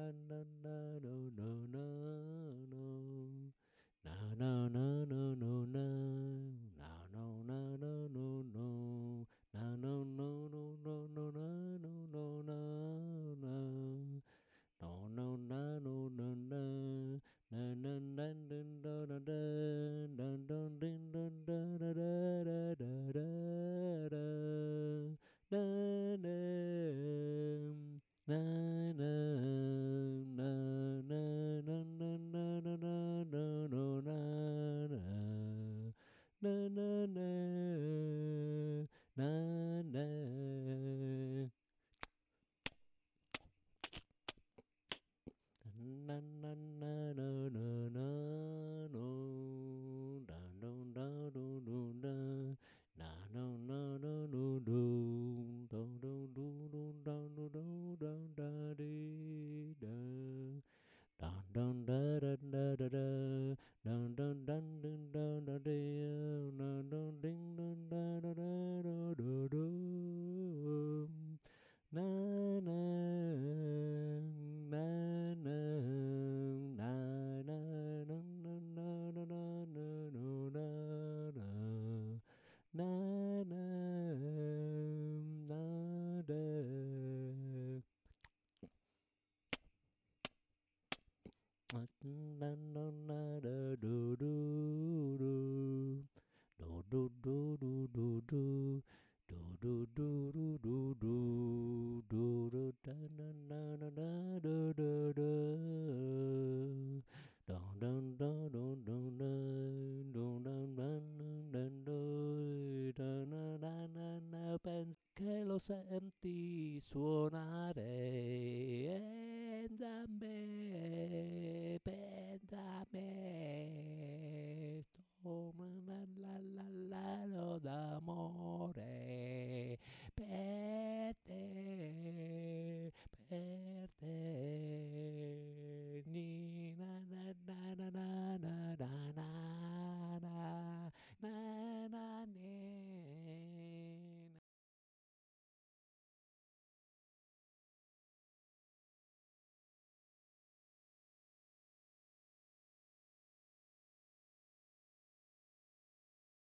na no no no no. No no no no no no. No no no no no no. No no no no no no no no no no. No no no no no no. Na na na na na na na na na ding na na na da da da da da na na na na na na na na na na na no na na na na na na na na na na na na no da no da do do da na no na no no do do do do do da do do da da di da dun dun da da da da da dun dun dun dun dun da di dun dun ding dun da da da do do do na na na na na na na na na na na no na na na na na da na na na da do do do do do do do do do do do do do do do do do da na na na na do do do don don don don don don don don don don don da na na na na pensi che lo senti suonare